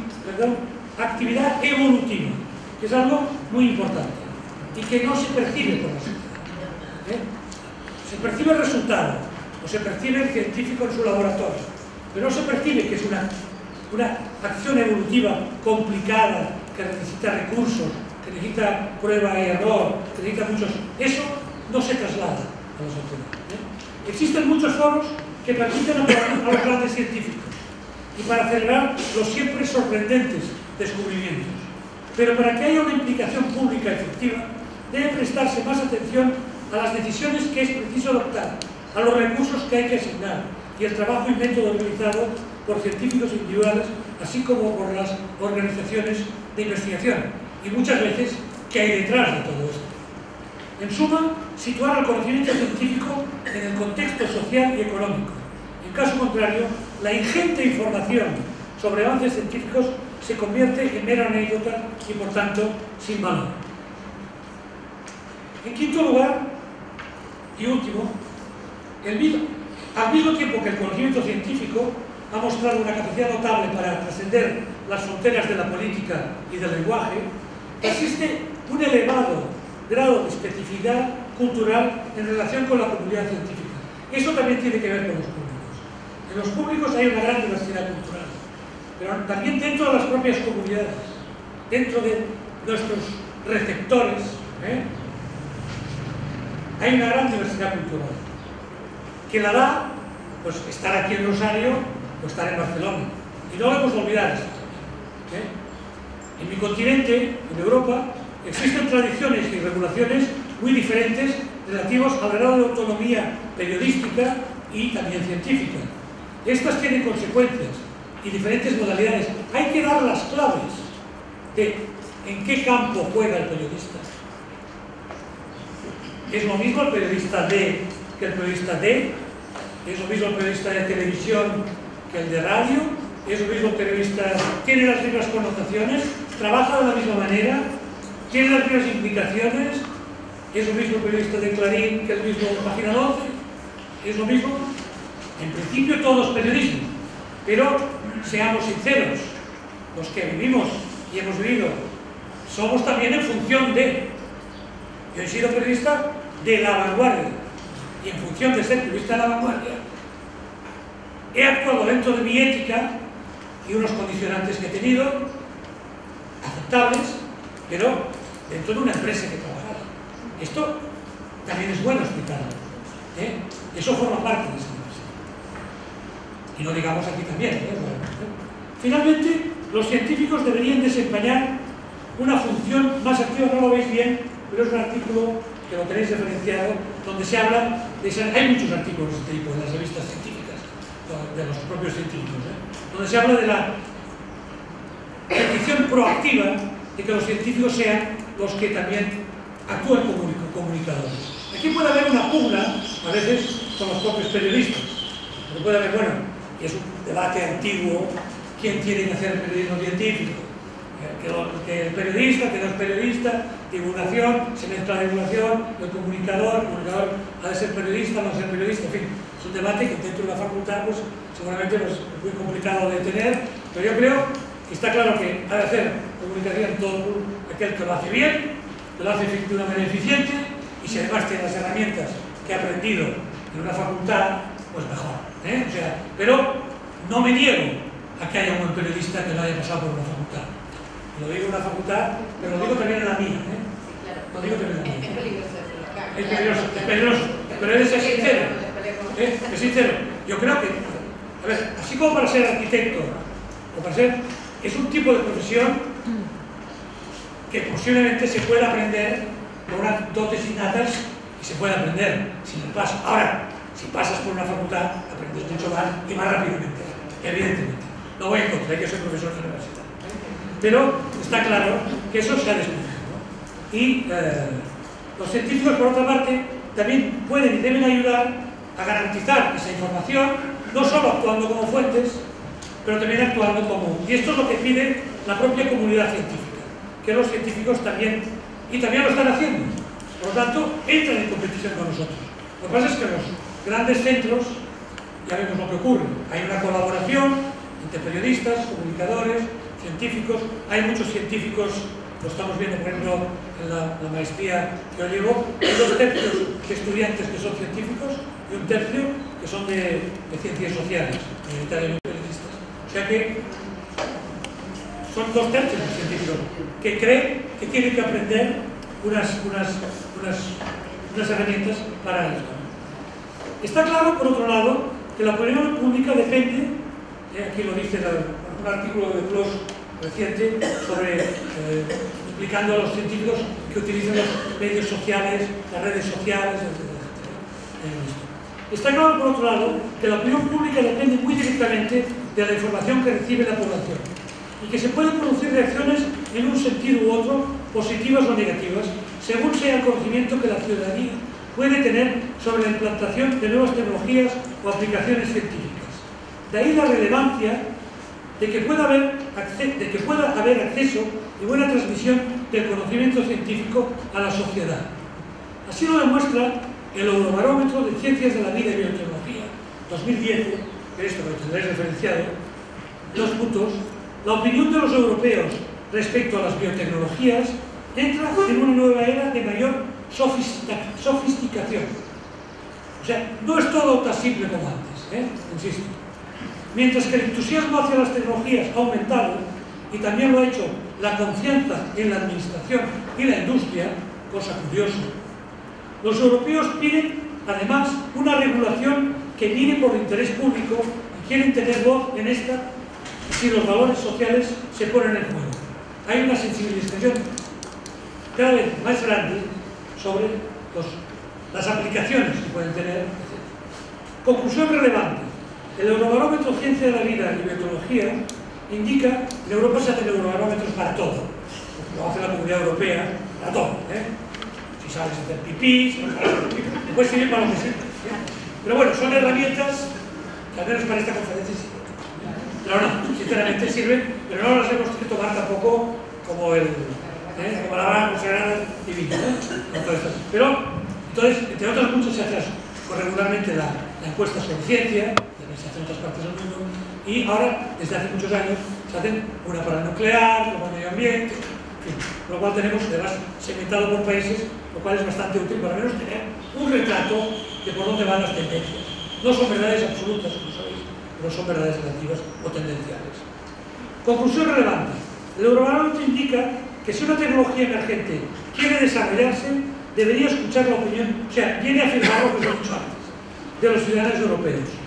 evolutiva, que es algo muy importante y que no se percibe por la sociedad. Se percibe el resultado, o se percibe el científico en su laboratorio, pero no se percibe que es una acción evolutiva complicada, que necesita recursos, que necesita prueba y error, que necesita muchos... Eso no se traslada a la sociedad. Existen muchos foros que permiten a los grandes científicos y para celebrar los siempre sorprendentes descubrimientos. Pero para que haya una implicación pública efectiva, debe prestarse más atención a las decisiones que es preciso adoptar, a los recursos que hay que asignar y el trabajo y método realizado por científicos individuales, así como por las organizaciones de investigación, y muchas veces qué hay detrás de todo esto. En suma, situar el conocimiento científico en el contexto social y económico. En caso contrario, la ingente información sobre avances científicos se convierte en mera anécdota y, por tanto, sin valor. En quinto lugar, y último, al mismo tiempo que el conocimiento científico ha mostrado una capacidad notable para trascender las fronteras de la política y del lenguaje, existe un elevado grado de especificidad cultural en relación con la comunidad científica. Eso también tiene que ver con los públicos. En los públicos hay una gran diversidad cultural, pero también dentro de las propias comunidades, dentro de nuestros receptores, hay una gran diversidad cultural, que la da pues estar aquí en Rosario o estar en Barcelona. Y no debemos olvidar esto. En mi continente, en Europa, existen tradiciones y regulaciones muy diferentes relativas al grado de autonomía periodística y también científica. Estas tienen consecuencias y diferentes modalidades. Hay que dar las claves de en qué campo juega el periodista. ¿Es lo mismo el periodista D que el periodista D? ¿Es lo mismo el periodista de televisión que el de radio? ¿Es lo mismo el periodista? ¿Tiene las mismas connotaciones? ¿Trabaja de la misma manera? ¿Tiene las mismas implicaciones? ¿Es lo mismo el periodista de Clarín que el mismo de Página 12? ¿Es lo mismo? En principio todo es periodismo, pero seamos sinceros, los que vivimos y hemos vivido, somos también en función de... Yo he sido periodista de la vanguardia y en función de ser periodista de la vanguardia he actuado dentro de mi ética y unos condicionantes que he tenido aceptables, pero dentro de una empresa que he trabajado. Esto también es bueno explicarlo. Eso forma parte de esa empresa. Y no digamos aquí también, Finalmente, los científicos deberían desempeñar una función más activa, no lo veis bien, pero es un artículo que lo tenéis referenciado, donde se habla hay muchos artículos de este tipo en las revistas científicas, de los propios científicos, donde se habla de la petición proactiva de que los científicos sean los que también actúan como comunicadores. Aquí puede haber una pugna, a veces, con los propios periodistas. Porque puede haber, bueno, y es un debate antiguo, quién tiene que hacer el periodismo científico. Que el periodista, que no es periodista, divulgación, se mezcla la divulgación, el comunicador ha de ser periodista, no ser periodista, en fin, es un debate que dentro de la facultad pues seguramente es muy complicado de tener, pero yo creo que está claro que ha de hacer comunicación todo aquel que lo hace bien, que lo hace de una manera eficiente, y si además tiene las herramientas que ha aprendido en una facultad, pues mejor, O sea, pero no me niego a que haya un buen periodista que no haya pasado por una facultad. Lo digo en una facultad, pero lo digo también en la mía, Lo digo también en la mía. Es peligroso, pero es sincero. Es sincero. Yo creo que, a ver, así como para ser arquitecto, o para ser, es un tipo de profesión que posiblemente se puede aprender con unas dotes innatas y se puede aprender sin el paso. Ahora, si pasas por una facultad, aprendes mucho más y más rápidamente, evidentemente. No voy en contra, yo soy profesor de universidad. Pero está claro que eso se ha descubierto. Y los científicos, por otra parte, también pueden y deben ayudar a garantizar esa información, no solo actuando como fuentes, pero también actuando como... Y esto es lo que pide la propia comunidad científica, que los científicos también, y también lo están haciendo. Por lo tanto, entran en competición con nosotros. Lo que pasa es que los grandes centros, ya vemos lo que ocurre. Hay una colaboración entre periodistas, comunicadores, científicos. Hay muchos científicos, lo estamos viendo por ejemplo en la maestría que yo llevo, hay 2 tercios de estudiantes que son científicos y 1 tercio que son de ciencias sociales, mayoritariamente periodistas. O sea que son 2 tercios de científicos que creen que tienen que aprender unas herramientas para esto. Está claro, por otro lado, que la opinión pública depende, aquí lo dice un artículo de Clos reciente sobre implicando a los científicos que utilizan los medios sociales, las redes sociales, etc. Está claro, por otro lado, que la opinión pública depende muy directamente de la información que recibe la población y que se pueden producir reacciones en un sentido u otro, positivas o negativas, según sea el conocimiento que la ciudadanía puede tener sobre la implantación de nuevas tecnologías o aplicaciones científicas. De ahí la relevancia de que pueda haber acceso y buena transmisión del conocimiento científico a la sociedad. Así lo demuestra el Eurobarómetro de Ciencias de la Vida y Biotecnología 2010, que esto lo tendréis referenciado, 2 puntos. La opinión de los europeos respecto a las biotecnologías entra en una nueva era de mayor sofisticación. O sea, no es todo tan simple como antes, insisto. Mientras que el entusiasmo hacia las tecnologías ha aumentado, y también lo ha hecho la confianza en la administración y la industria, cosa curiosa, los europeos piden, además, una regulación que viene por interés público y quieren tener voz en esta si los valores sociales se ponen en juego. Hay una sensibilización cada vez más grande sobre las aplicaciones que pueden tener, etc. Conclusión relevante. El Eurobarómetro Ciencia de la Vida y Biotecnología indica que en Europa se hacen eurobarómetros para todo. Lo hace la Comunidad Europea para todo. Si sabes hacer pipí, si no sabes hacer pipí, puede servir para lo que sea. Pero bueno, son herramientas que al menos para esta conferencia sirven. Pero no, sinceramente sirven, pero no las hemos que tomar tampoco como como la hora consagrada divina. Pero, entonces, entre otras muchas se hace regularmente la encuesta sobre ciencia, se hace en otras partes del mundo, y ahora, desde hace muchos años, se hacen una para el nuclear, para el medio ambiente, en fin, lo cual tenemos, además, segmentado por países, lo cual es bastante útil para al menos tener un retrato de por dónde van las tendencias. No son verdades absolutas, como sabéis, pero son verdades relativas o tendenciales. Conclusión relevante. El Eurobarómetro indica que si una tecnología emergente quiere desarrollarse, debería escuchar la opinión, o sea, viene a afirmar lo que os he dicho antes, de los ciudadanos europeos.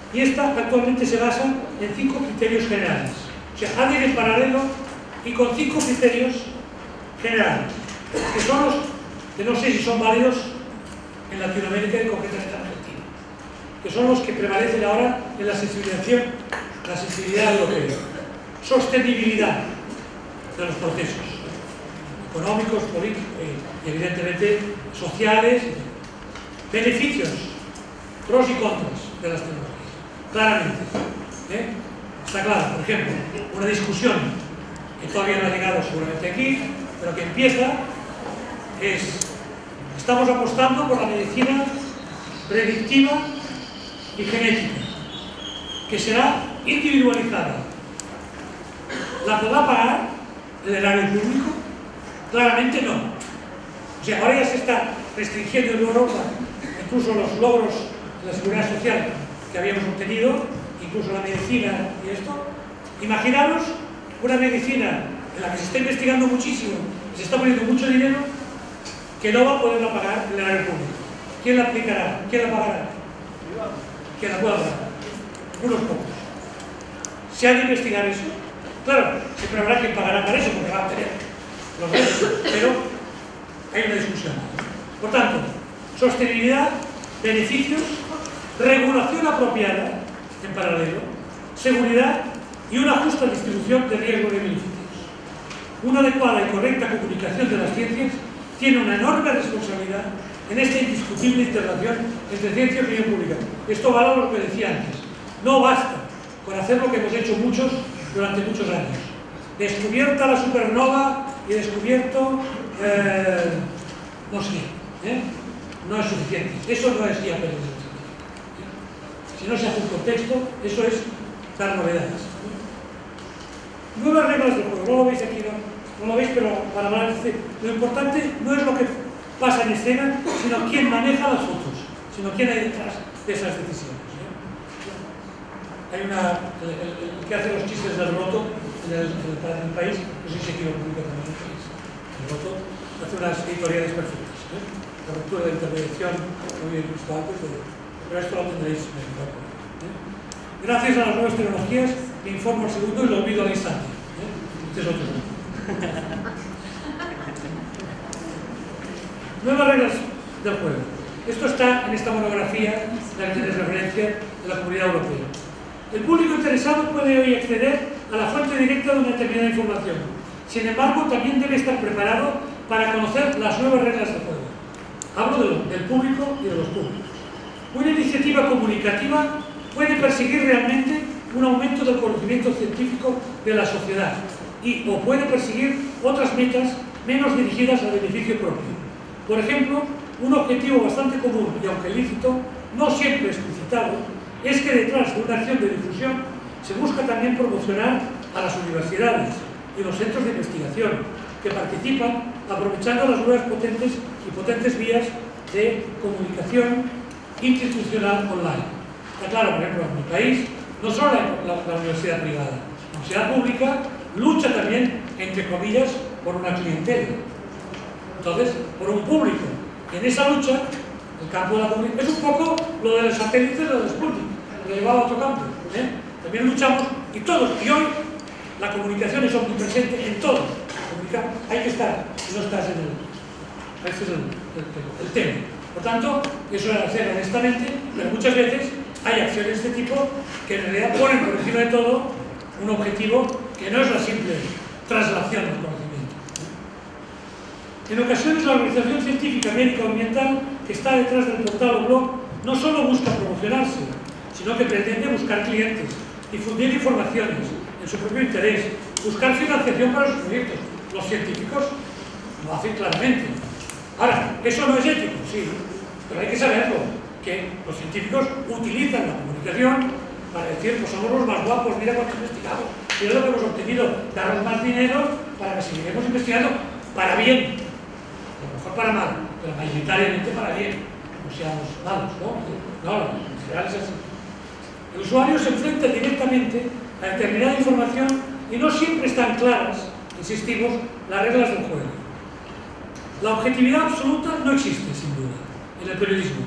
y esta actualmente se basa en 5 criterios generales. O sea, ha de ir en paralelo y con 5 criterios generales, que son los que no sé si son válidos en Latinoamérica y concretamente en Argentina, que son los que prevalecen ahora en la sensibilidad europea. Sostenibilidad de los procesos económicos, políticos y evidentemente sociales. Beneficios, pros y contras de las tecnologías, claramente. Está claro, por ejemplo, una discusión que todavía no ha llegado seguramente aquí, pero que empieza, es: estamos apostando por la medicina predictiva y genética, que será individualizada. ¿La podrá pagar el erario público? Claramente no. O sea, ahora ya se está restringiendo en Europa incluso los logros de la seguridad social que habíamos obtenido, incluso la medicina y esto. Imaginaros una medicina en la que se está investigando muchísimo, se está poniendo mucho dinero, que no va a poderla pagar el erario público. ¿Quién la aplicará? ¿Quién la pagará? ¿Quién la pueda pagar? Unos pocos. ¿Se ha de investigar eso? Claro, siempre habrá quien pagará para eso, porque va a tener los derechos, pero hay una discusión. Por tanto, sostenibilidad, beneficios, regulación apropiada en paralelo, seguridad y una justa distribución de riesgos y beneficios. Una adecuada y correcta comunicación de las ciencias tiene una enorme responsabilidad en esta indiscutible interrelación entre ciencia y opinión pública. Esto vale lo que decía antes. No basta con hacer lo que hemos hecho muchos durante muchos años. Descubierta la supernova y descubierto no sé, no es suficiente. Eso no es ya periodismo. Si no se hace un contexto, eso es dar novedades. Nuevas reglas del juego. No lo veis aquí, no lo veis, pero para hablar lo importante no es lo que pasa en escena, sino quién maneja las fotos, sino quién hay detrás de esas decisiones. Hay el que hace los chistes del roto en el país, no sé si aquí lo publica también el país. El roto hace unas editoriales perfectas. La ruptura de intervención, no habéis visto antes, pero esto lo tendréis en el campo. Gracias a las nuevas tecnologías, me informo al segundo y lo olvido al instante. Este es otro. Nuevas reglas del juego. Esto está en esta monografía de la que tenéis referencia de la Comunidad Europea. El público interesado puede hoy acceder a la fuente directa de una determinada información. Sin embargo, también debe estar preparado para conocer las nuevas reglas del juego. Hablo del público y de los públicos. Una iniciativa comunicativa puede perseguir realmente un aumento del conocimiento científico de la sociedad o puede perseguir otras metas menos dirigidas al beneficio propio. Por ejemplo, un objetivo bastante común y aunque lícito, no siempre explicitado, es que detrás de una acción de difusión se busca también promocionar a las universidades y los centros de investigación que participan aprovechando las nuevas potentes vías de comunicación institucional online. Está claro, por ejemplo, en mi país, no solo la universidad privada, la universidad pública lucha también, entre comillas, por una clientela. Entonces, por un público. Y en esa lucha, el campo de la comunicación, es un poco lo de los satélites de los Sputnik, lo llevaba a otro campo. También luchamos, y todos, y hoy la comunicación es omnipresente en todo. Hay que estar, si no estás en el... Ese es el tema. Por tanto, eso es hacer honestamente, pero muchas veces hay acciones de este tipo que en realidad ponen por encima de todo un objetivo que no es la simple traslación del conocimiento. En ocasiones la organización científica médica o ambiental que está detrás del portal o blog no solo busca promocionarse, sino que pretende buscar clientes, difundir informaciones en su propio interés, buscar financiación para sus proyectos. Los científicos lo hacen claramente. Ahora, eso no es ético, sí, pero hay que saberlo, que los científicos utilizan la comunicación para decir, pues somos los más guapos, mira cuánto investigamos, mira lo que hemos obtenido, daros más dinero para que seguiremos investigando para bien, a lo mejor para mal, pero mayoritariamente para bien, no seamos malos, ¿no? No, en general es así. El usuario se enfrenta directamente a determinada información y no siempre están claras, insistimos, las reglas del juego. La objetividad absoluta no existe, sin duda, en el periodismo.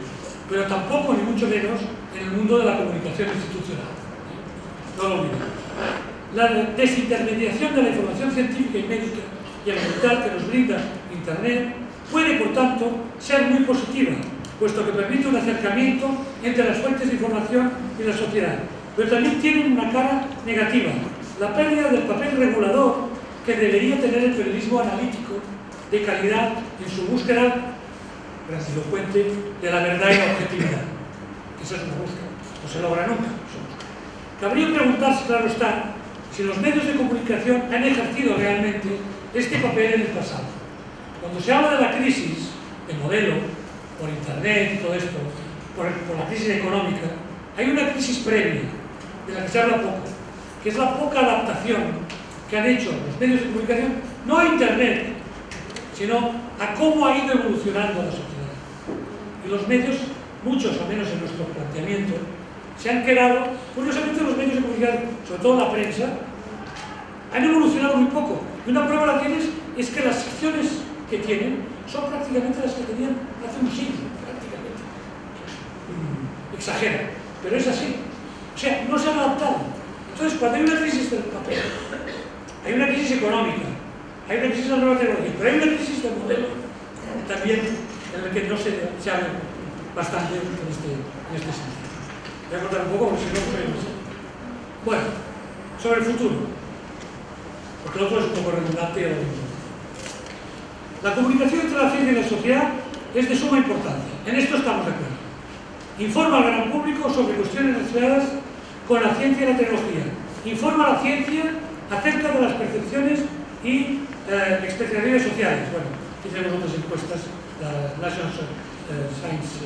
pero tampoco, ni mucho menos, en el mundo de la comunicación institucional. No lo olvidemos. La desintermediación de la información científica y médica y ambiental que nos brinda Internet puede, por tanto, ser muy positiva, puesto que permite un acercamiento entre las fuentes de información y la sociedad. Pero también tiene una cara negativa, la pérdida del papel regulador que debería tener el periodismo analítico de calidad en su búsqueda grandilocuente de la verdad y la objetividad. Esa es una búsqueda, no se logra nunca. Cabría preguntarse, claro está, si los medios de comunicación han ejercido realmente este papel en el pasado. Cuando se habla de la crisis de modelo, por Internet y todo esto, por la crisis económica, hay una crisis previa, de la que se habla poco, que es la poca adaptación que han hecho los medios de comunicación, no a Internet, sino a cómo ha ido evolucionando la sociedad. Y los medios, muchos, al menos en nuestro planteamiento, se han quedado, curiosamente los medios de comunicación, sobre todo la prensa, han evolucionado muy poco. Y una prueba la tienes es que las secciones que tienen son prácticamente las que tenían hace un siglo, prácticamente. Exagero, pero es así. O sea, no se han adaptado. Entonces, cuando hay una crisis del papel, hay una crisis económica, hay una crisis de la nueva tecnología, pero hay una crisis del modelo también en el que no se habla bastante en este sentido. Voy a contar un poco porque si no, no soy demasiado. Bueno, sobre el futuro, porque lo otro es un poco redundante y a lo mismo. La comunicación entre la ciencia y la sociedad es de suma importancia. En esto estamos de acuerdo. Informa al gran público sobre cuestiones relacionadas con la ciencia y la tecnología. Informa a la ciencia acerca de las percepciones y expectativas sociales. Bueno, aquí tenemos otras encuestas, la National Science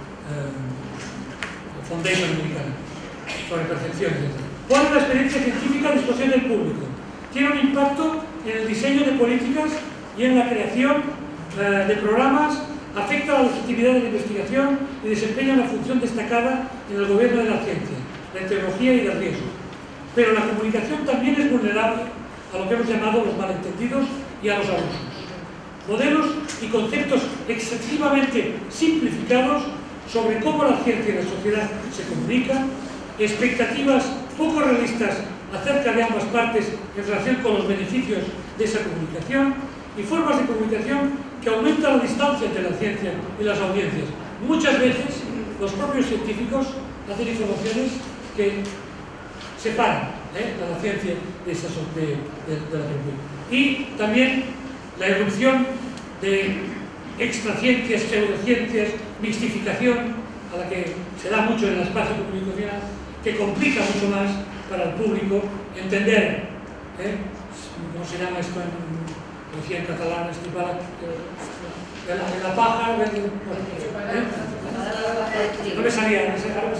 Foundation americana, sobre percepciones. Pone la experiencia científica a disposición del público. Tiene un impacto en el diseño de políticas y en la creación de programas, afecta a la legitimidad de la investigación y desempeña una función destacada en el gobierno de la ciencia, la tecnología y del riesgo. Pero la comunicación también es vulnerable a lo que hemos llamado los malentendidos y a los abusos. Modelos y conceptos excesivamente simplificados sobre cómo la ciencia y la sociedad se comunican, expectativas poco realistas acerca de ambas partes en relación con los beneficios de esa comunicación y formas de comunicación que aumentan la distancia entre la ciencia y las audiencias. Muchas veces los propios científicos hacen informaciones que separan a la ciencia de la propia. Y también la erupción de extraciencias, pseudociencias, mixtificación, a la que se da mucho en el espacio comunicacional, que complica mucho más para el público entender, ¿cómo se llama esto en catalán? En la paja, no me salía.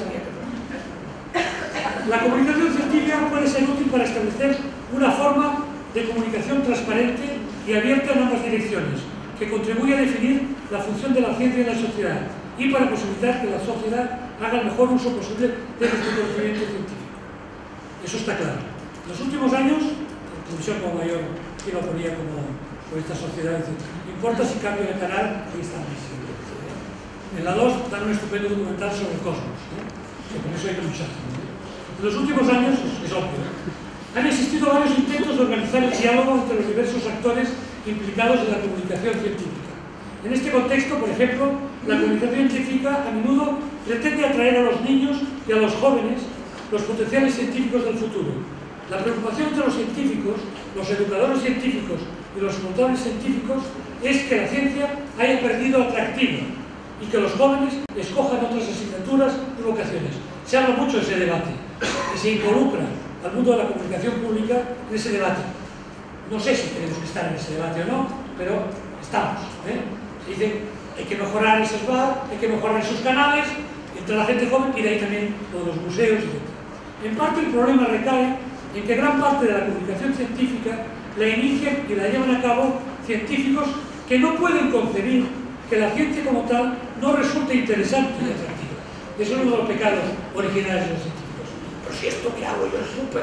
La comunicación científica puede ser útil para establecer una forma de comunicación transparente y abierta en ambas direcciones, que contribuye a definir la función de la ciencia en la sociedad y para posibilitar que la sociedad haga el mejor uso posible de nuestro conocimiento científico. Eso está claro. En los últimos años, la Comisión como mayor, que lo ponía como por esta sociedad, dice, no importa si cambio de canal, ahí está. En la 2 dan un estupendo documental sobre el cosmos, que por eso hay que luchar. En los últimos años, es obvio, han existido varios intentos de organizar el diálogo entre los diversos actores implicados en la comunicación científica. En este contexto, por ejemplo, la comunicación científica a menudo pretende atraer a los niños y a los jóvenes los potenciales científicos del futuro. La preocupación entre los científicos, los educadores científicos y los notables científicos es que la ciencia haya perdido atractivo y que los jóvenes escojan otras asignaturas y vocaciones. Se habla mucho de ese debate y se involucra al mundo de la comunicación pública en ese debate. No sé si tenemos que estar en ese debate o no, pero estamos. Se dice, hay que mejorar ese SBAR, hay que mejorar esos canales entre la gente joven y de ahí también todos los museos, etc. En parte el problema recae en que gran parte de la comunicación científica la inician y la llevan a cabo científicos que no pueden concebir que la ciencia como tal no resulte interesante y atractiva. Eso es uno de los pecados originales de los científicos. Pero si esto que hago yo es súper.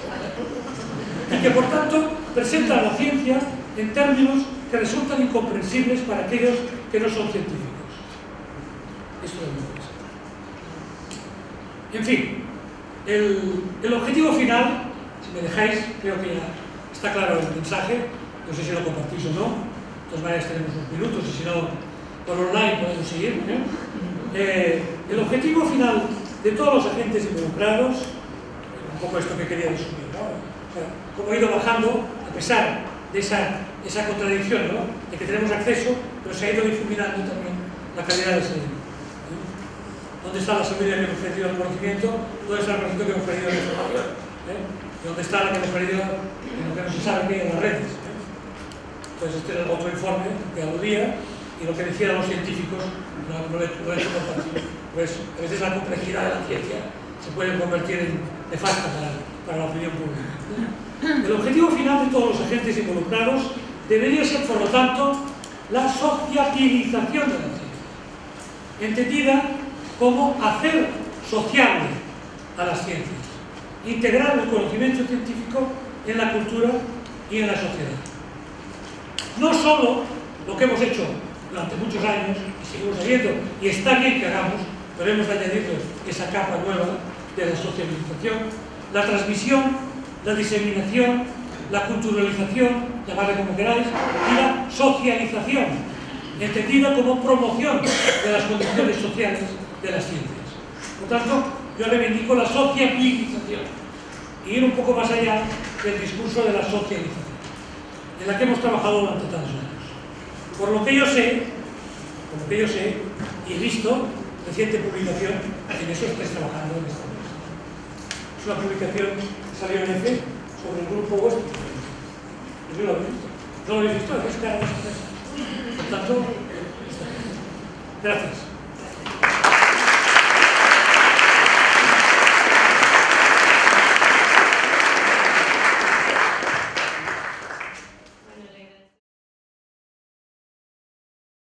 Y que por tanto presentan la ciencia en términos que resultan incomprensibles para aquellos que no son científicos. Esto es lo que pasa. En fin, el objetivo final, si me dejáis, creo que ya está claro el mensaje, no sé si lo compartís o no, de todas maneras tenemos unos minutos y si no, por online podemos seguir, ¿no? El objetivo final de todos los agentes involucrados, un poco esto que quería resumir, ¿no? O sea, como he ido bajando, a pesar de esa contradicción, ¿no? De que tenemos acceso, pero se ha ido difuminando también la calidad del servicio. ¿Dónde está la seguridad que hemos perdido el conocimiento? ¿Dónde está el conocimiento que hemos perdido la información? ¿Y dónde está la que hemos perdido en lo que no se sabe que hay en las redes? Entonces este era el otro informe que aludía y lo que decían los científicos no he hecho compartir. Pues a veces la complejidad de la ciencia se puede convertir en nefasta para la opinión pública. El objetivo final de todos los agentes involucrados debería ser, por lo tanto, la sociabilización de la ciencia, entendida como hacer sociable a las ciencias, integrar el conocimiento científico en la cultura y en la sociedad. No solo lo que hemos hecho durante muchos años, y seguimos haciendo, y está bien que hagamos, pero hemos añadido esa capa nueva de la sociabilización, la transmisión, la diseminación, la culturalización, llamadle como queráis, y la socialización, entendida como promoción de las condiciones sociales de las ciencias. Por tanto, yo reivindico la sociabilización y ir un poco más allá del discurso de la socialización, en la que hemos trabajado durante tantos años. Por lo que yo sé, y he visto reciente publicación, en eso estáis trabajando en esta mesa. Es una publicación que salió en EFE sobre el grupo vuestro. Yo lo he visto. ¿No lo habéis visto? Es cara de sorpresa. Por tanto, gracias.